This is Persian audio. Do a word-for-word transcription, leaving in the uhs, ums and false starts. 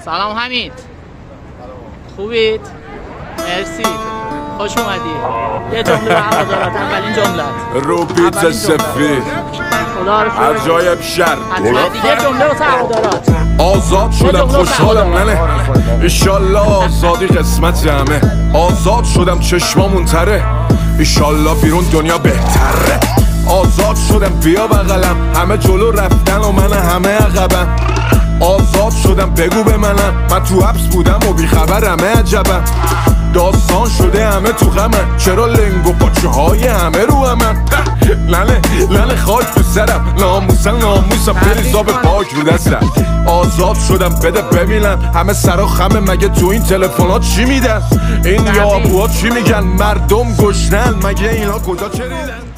سلام حمید. خوبید؟ مرسی. خوش اومدی. یه جمله به هوادارات، اولین جملت. رو پیتزا سفید. خدا رو شکر. عجایب شر. یه جمله واسه هوادارات. آزاد شدم خوشحالم ننه. ایشالله آزادی قسمت همه. آزاد شدم چشمامون تره. ایشالله بیرون دنیا بهتره. آزاد شدم بیا بغلم. همه جلو رفتن و من همه عقبم. آزاد شدم بگو به منم. من تو حبس بودم و بیخبرمه عجبم. داستان شده همه تو غمن. چرا لنگ و پاچه های همه رو همن. لنه لنه خاک تو سرم. ناموسن ناموسم بریزا به پاک رو دستم. آزاد شدم بده ببینم. همه سرا خمه مگه تو این تلفنات چی میدن. این یابوها چی میگن. مردم گشنن مگه اینا کجا چریدن.